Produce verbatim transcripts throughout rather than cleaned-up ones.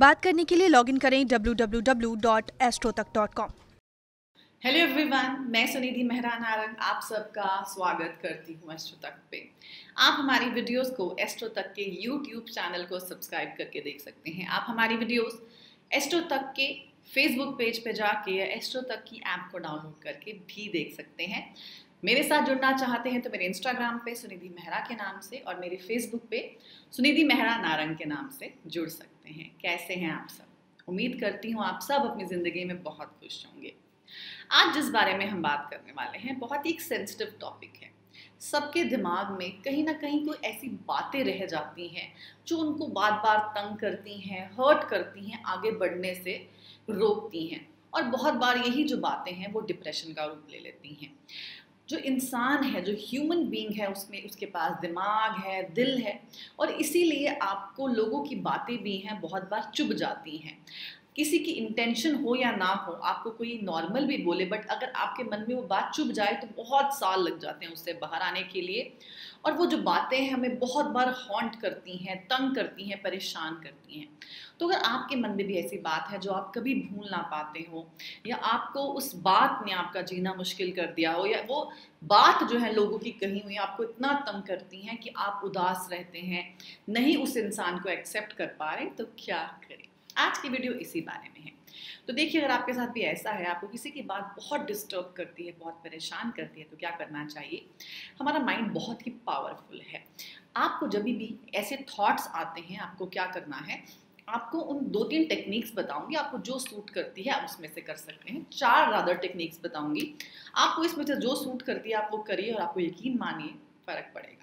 बात करने के लिए लॉगिन करें W W W dot AstroTak dot com. Hello everyone, मैं सुनिधि मेहरा नारंग आप सबका स्वागत करती हूँ एस्ट्रोतक पे। आप हमारी वीडियोस को एस्ट्रोतक के यूट्यूब चैनल को सब्सक्राइब करके देख सकते हैं। आप हमारी वीडियोस एस्ट्रोतक के फेसबुक पेज पे जाके या एस्ट्रोतक की ऐप को डाउनलोड करके भी देख सकते हैं। मेरे साथ जुड़ना चाहते हैं तो मेरे इंस्टाग्राम पे सुनिधि मेहरा के नाम से और मेरे फेसबुक पे सुनिधि मेहरा नारंग के नाम से जुड़ सकते हैं। कैसे हैं आप सब? उम्मीद करती हूँ आप सब अपनी ज़िंदगी में बहुत खुश होंगे। आज जिस बारे में हम बात करने वाले हैं बहुत ही एक सेंसिटिव टॉपिक है। सबके दिमाग में कहीं ना कहीं कोई ऐसी बातें रह जाती हैं जो उनको बार बार तंग करती हैं, हर्ट करती हैं, आगे बढ़ने से रोकती हैं। और बहुत बार यही जो बातें हैं वो डिप्रेशन का रूप ले लेती हैं। जो इंसान है, जो ह्यूमन बीइंग है, उसमें उसके पास दिमाग है, दिल है और इसीलिए आपको लोगों की बातें भी हैं बहुत बार चुभ जाती हैं। किसी की इंटेंशन हो या ना हो, आपको कोई नॉर्मल भी बोले, बट अगर आपके मन में वो बात चुभ जाए तो बहुत साल लग जाते हैं उससे बाहर आने के लिए। और वो जो बातें हैं हमें बहुत बार हॉन्ट करती हैं, तंग करती हैं, परेशान करती हैं। तो अगर आपके मन में भी ऐसी बात है जो आप कभी भूल ना पाते हो या आपको उस बात ने आपका जीना मुश्किल कर दिया हो या वो बात जो है लोगों की कही हुई आपको इतना तंग करती हैं कि आप उदास रहते हैं, नहीं उस इंसान को एक्सेप्ट कर पा रहे, तो क्या करें? आज की वीडियो इसी बारे में है। तो देखिए, अगर आपके साथ भी ऐसा है, आपको किसी की बात बहुत डिस्टर्ब करती है, बहुत परेशान करती है, तो क्या करना चाहिए? हमारा माइंड बहुत ही पावरफुल है। आपको जब भी ऐसे थॉट्स आते हैं, आपको क्या करना है? आपको उन दो तीन टेक्निक्स बताऊंगी, आपको जो सूट करती है आप उसमें से कर सकते हैं। चार रादर टेक्निक्स बताऊंगी, आपको इसमें से जो सूट करती है आप वो करिए और आपको यकीन मानिए फर्क पड़ेगा।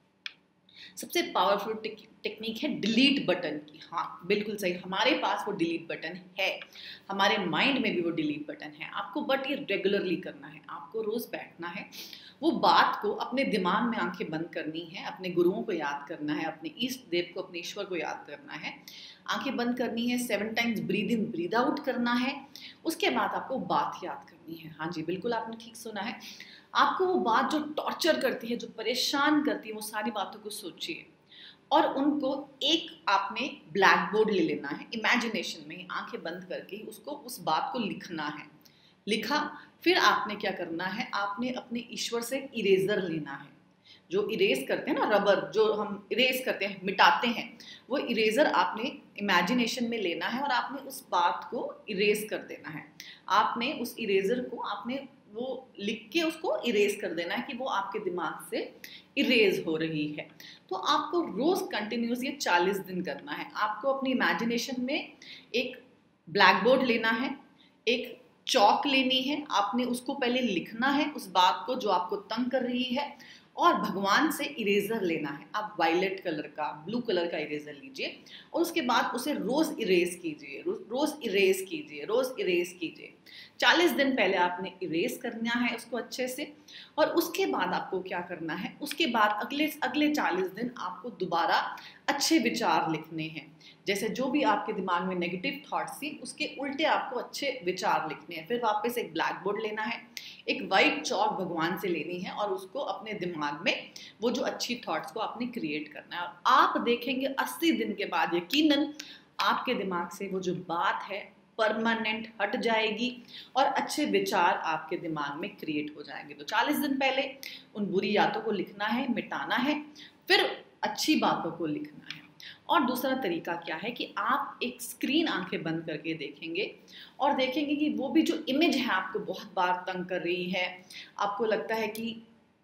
सबसे पावरफुल टेक्निक है डिलीट बटन की। हाँ, बिल्कुल सही, हमारे पास वो डिलीट बटन है, हमारे माइंड में भी वो डिलीट बटन है। आपको बट ये रेगुलरली करना है। आपको रोज बैठना है, वो बात को अपने दिमाग में आंखें बंद करनी है, अपने गुरुओं को याद करना है, अपने इष्ट देव को, अपने ईश्वर को याद करना है। आंखें बंद करनी है, seven times breathe in breathe out करना है। उसके बाद आपको बात याद करनी है। हाँ जी, बिल्कुल आपने ठीक सुना है। आपको वो बात जो टॉर्चर करती है, जो परेशान करती है, वो सारी बातों को सोचिए और उनको एक आपने ब्लैक बोर्ड ले लेना है। इमेजिनेशन में आंखें बंद करके उसको, उस बात को लिखना है। लिखा, फिर आपने क्या करना है? आपने अपने ईश्वर से इरेजर लेना है। जो इरेज करते हैं ना, रबर जो हम इरेज करते हैं, मिटाते हैं, वो इरेजर आपने इमेजिनेशन में लेना है और आपने उस बात को इरेज कर देना है। आपने उस इरेजर को आपने वो लिख के उसको इरेज कर देना है कि वो आपके दिमाग से इरेज हो रही है। तो आपको रोज कंटिन्यूस ये चालीस दिन करना है। आपको अपनी इमेजिनेशन में एक ब्लैक बोर्ड लेना है, एक चौक लेनी है, आपने उसको पहले लिखना है उस बात को जो आपको तंग कर रही है, और भगवान से इरेजर लेना है। आप वायलेट कलर का, ब्लू कलर का इरेजर लीजिए और उसके बाद उसे रोज इरेज कीजिए, रोज इरेज कीजिए, रोज इरेज कीजिए। चालीस दिन पहले आपने इरेज करना है उसको अच्छे से। और उसके बाद आपको क्या करना है? उसके बाद अगले अगले चालीस दिन आपको दोबारा अच्छे विचार लिखने हैं। जैसे जो भी आपके दिमाग में नेगेटिव थॉट्स थी, उसके उल्टे आपको अच्छे विचार लिखने हैं। फिर वापस एक ब्लैक बोर्ड लेना है, एक वाइट चौक भगवान से लेनी है और उसको अपने दिमाग में वो जो अच्छी थॉट्स को आपने क्रिएट करना है। और आप देखेंगे अस्सी दिन के बाद यकीनन आपके दिमाग से वो जो बात है परमानेंट हट जाएगी और अच्छे विचार आपके दिमाग में क्रिएट हो जाएंगे। तो चालीस दिन पहले उन बुरी यादों को लिखना है, मिटाना है, फिर अच्छी बातों को लिखना है। और दूसरा तरीका क्या है कि आप एक स्क्रीन आंखें बंद करके देखेंगे और देखेंगे कि वो भी जो इमेज है आपको बहुत बार तंग कर रही है, आपको लगता है कि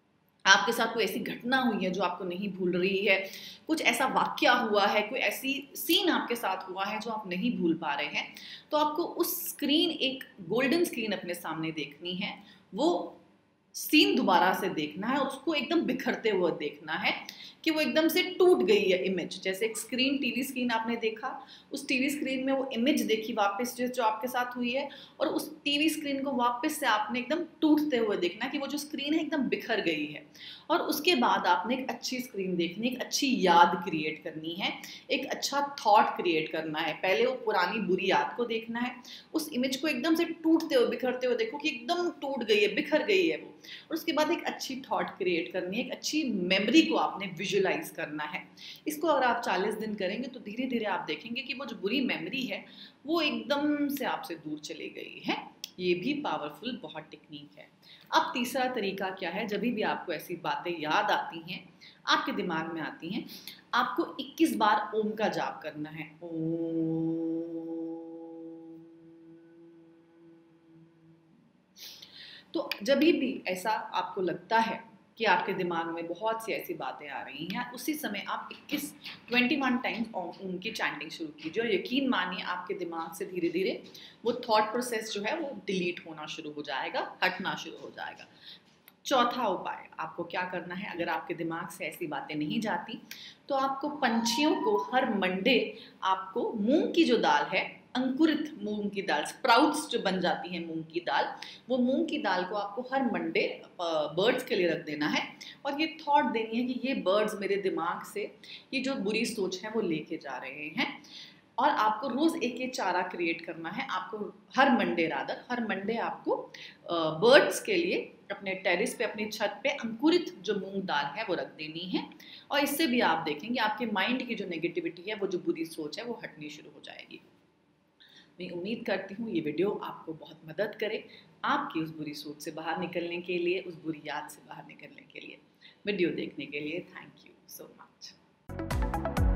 आपके साथ कोई ऐसी घटना हुई है जो आपको नहीं भूल रही है, कुछ ऐसा वाकया हुआ है, कोई ऐसी सीन आपके साथ हुआ है जो आप नहीं भूल पा रहे हैं, तो आपको उस स्क्रीन, एक गोल्डन स्क्रीन अपने सामने देखनी है। वो सीन दोबारा से देखना है और उसको एकदम बिखरते हुए देखना है कि वो एकदम से टूट गई है इमेज। जैसे एक स्क्रीन, टीवी स्क्रीन आपने देखा, उस टीवी स्क्रीन में वो इमेज देखी वापस जो जो आपके साथ हुई है, और उस टीवी स्क्रीन को वापस से आपने एकदम टूटते हुए देखना कि वो जो स्क्रीन है एकदम बिखर गई है। और उसके बाद आपने एक अच्छी स्क्रीन देखनी, एक अच्छी याद क्रिएट करनी है, एक अच्छा थॉट क्रिएट करना है। पहले वो पुरानी बुरी याद को देखना है, उस इमेज को एकदम से टूटते हुए, बिखरते हुए देखो कि एकदम टूट गई है, बिखर गई है वो। और उसके बाद एक अच्छी थॉट क्रिएट करनी है, एक अच्छी मेमोरी को आपने विजुलाइज करना है। इसको अगर आप चालीस दिन करेंगे तो धीरे धीरे आप देखेंगे कि वो जो बुरी मेमोरी है वो एकदम से आपसे दूर चली गई है। ये भी पावरफुल बहुत टेक्निक है। अब तीसरा तरीका क्या है, जब भी आपको ऐसी बातें याद आती हैं, आपके दिमाग में आती हैं, आपको इक्कीस बार ओम का जाप करना है। ओम। तो जब भी ऐसा आपको लगता है कि आपके दिमाग में बहुत सी ऐसी बातें आ रही हैं, उसी समय आप इक्कीस इक्कीस टाइम्स ओम की चैंटिंग शुरू कीजिए और यकीन मानिए आपके दिमाग से धीरे धीरे वो थॉट प्रोसेस जो है वो डिलीट होना शुरू हो जाएगा, हटना शुरू हो जाएगा। चौथा उपाय आपको क्या करना है, अगर आपके दिमाग से ऐसी बातें नहीं जाती तो आपको पंछियों को हर मंडे आपको मूंग की जो दाल है, अंकुरित मूंग की दाल, स्प्राउट्स जो बन जाती है मूंग की दाल, वो मूंग की दाल को आपको हर मंडे बर्ड्स के लिए रख देना है और ये थॉट देनी है कि ये बर्ड्स मेरे दिमाग से ये जो बुरी सोच है वो लेके जा रहे हैं। और आपको रोज एक एक चारा क्रिएट करना है। आपको हर मंडे रादर हर मंडे आपको बर्ड्स के लिए अपने टेरिस पे, अपनी छत पे अंकुरित जो मूंग दाल है वो रख देनी है और इससे भी आप देखेंगे आपके माइंड की जो नेगेटिविटी है, वो जो बुरी सोच है वो हटनी शुरू हो जाएगी। मैं उम्मीद करती हूँ ये वीडियो आपको बहुत मदद करे आपकी उस बुरी सोच से बाहर निकलने के लिए, उस बुरी याद से बाहर निकलने के लिए। वीडियो देखने के लिए थैंक यू सो मच।